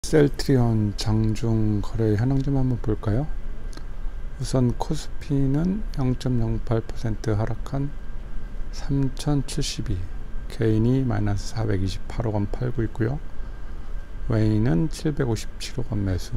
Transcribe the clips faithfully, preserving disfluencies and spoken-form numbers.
셀트리온 장중 거래 현황 좀 한번 볼까요? 우선 코스피는 영 점 영팔 퍼센트 하락한 삼천칠십이, 개인이 마이너스 사백이십팔억 원 팔고 있고요. 외인은 칠백오십칠억 원 매수,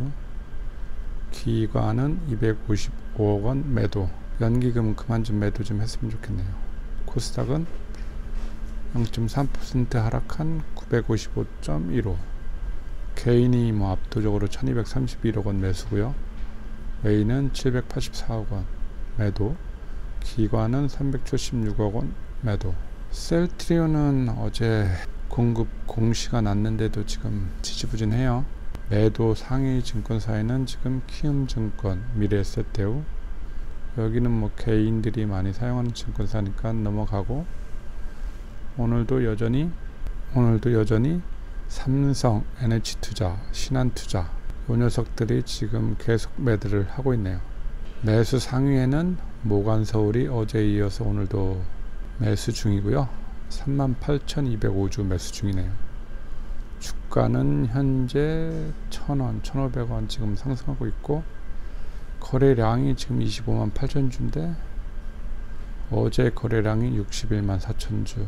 기관은 이백오십오억 원 매도. 연기금 그만 좀 매도 좀 했으면 좋겠네요. 코스닥은 영 점 삼 퍼센트 하락한 구백오십오 점 일오, 개인이 뭐 압도적으로 천이백삼십일억 원 매수고요. 외인은 칠백팔십사억 원 매도, 기관은 삼백칠십육억 원 매도. 셀트리온은 어제 공급 공시가 났는데도 지금 지지부진해요. 매도 상위 증권사에는 지금 키움증권, 미래에셋대우, 여기는 뭐 개인들이 많이 사용하는 증권사니까 넘어가고, 오늘도 여전히 오늘도 여전히 삼성, 엔에이치투자, 신한투자 이 녀석들이 지금 계속 매도를 하고 있네요. 매수 상위에는 모간서울이 어제에 이어서 오늘도 매수 중이고요. 삼만 팔천이백오 주 매수 중이네요. 주가는 현재 천 원, 천오백 원 지금 상승하고 있고, 거래량이 지금 이십오만 팔천 주인데 어제 거래량이 육십일만 사천 주.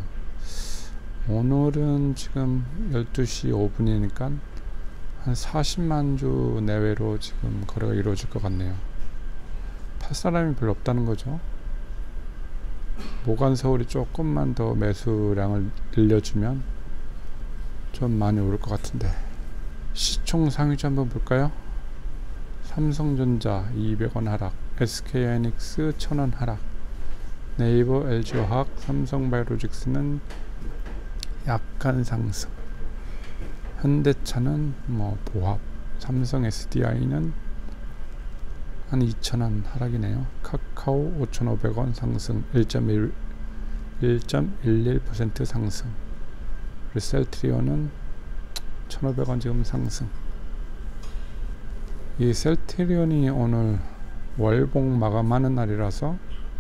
오늘은 지금 열두 시 오 분이니까 한 사십만 주 내외로 지금 거래가 이루어질 것 같네요. 팔 사람이 별로 없다는 거죠. 모간서울이 조금만 더 매수량을 늘려주면 좀 많이 오를 것 같은데. 시총 상위주 한번 볼까요? 삼성전자 이백 원 하락, 에스케이하이닉스 천 원 하락, 네이버, 엘지화학, 삼성바이오로직스는 약간 상승, 현대차는 뭐 보합, 삼성 에스디아이는 한 이천 원 하락이네요. 카카오 오천오백 원 상승, 일 점 일일 퍼센트 상승. 셀트리온은 천오백 원 지금 상승. 이 셀트리온이 오늘 월봉 마감하는 날이라서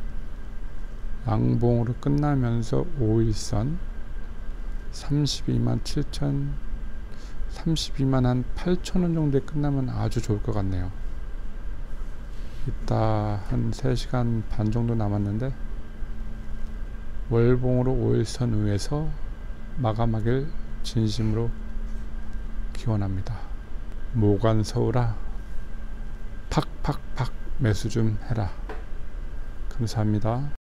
양봉으로 끝나면서 오일선 삼십이만 칠천, 삼십이만 한 팔천 원 정도에 끝나면 아주 좋을 것 같네요. 이따 한 세 시간 반 정도 남았는데 월봉으로 오일선 위에서 마감하길 진심으로 기원합니다. 모간서울아, 팍팍팍 매수 좀 해라. 감사합니다.